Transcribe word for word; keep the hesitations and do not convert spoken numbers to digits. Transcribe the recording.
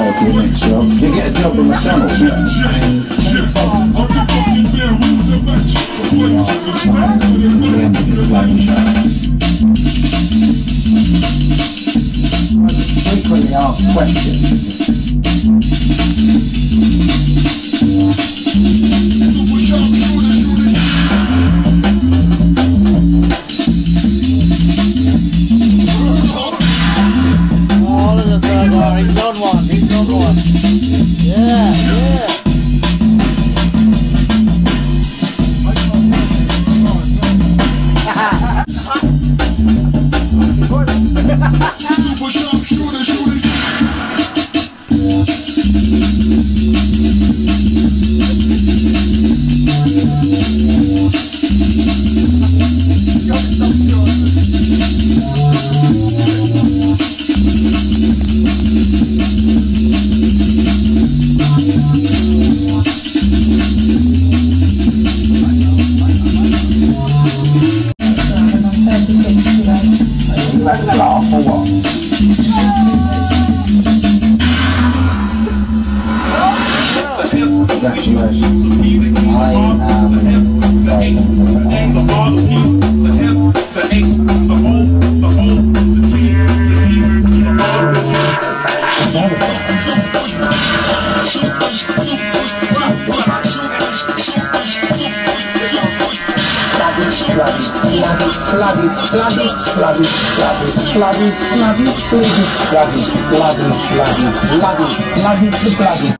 for your next job. You get a job on the channel. Yeah. The end of the slang show. Frequently asked questions. He's on one, he's on one. Yeah, yeah. Super sharp shooter, shooter. Congratulations. I am very Bloody, bloody, bloody, bloody, bloody, bloody, bloody, bloody, bloody, bloody, bloody, bloody, bloody, bloody, bloody.